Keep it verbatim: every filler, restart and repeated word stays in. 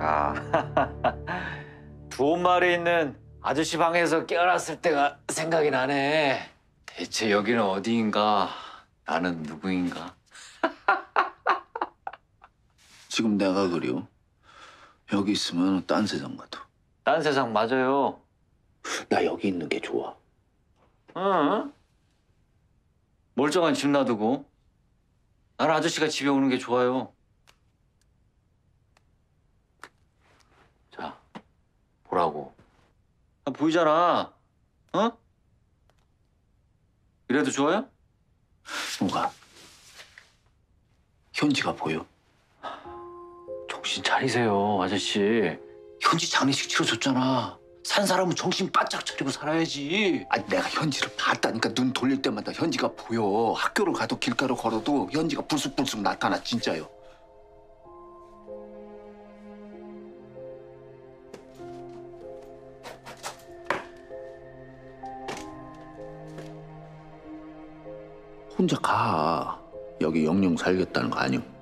야, 두온 마을에 있는 아저씨 방에서 깨어났을 때가 생각이 나네. 대체 여기는 어디인가? 나는 누구인가? 지금 내가 그려. 여기 있으면 딴 세상 같아. 딴 세상 맞아요. 나 여기 있는 게 좋아. 응? 멀쩡한 집 놔두고 나는 아저씨가 집에 오는 게 좋아요. 자, 보라고. 아, 보이잖아. 어? 이래도 좋아요? 뭐가? 현지가 보여. 정신 차리세요, 아저씨. 현지 장례식 치러줬잖아. 산 사람은 정신 바짝 차리고 살아야지. 아니 내가 현지를 봤다니까. 눈 돌릴 때마다 현지가 보여. 학교를 가도 길가로 걸어도 현지가 불쑥불쑥 나타나. 진짜요. 혼자 가. 여기 영영 살겠다는 거 아니오?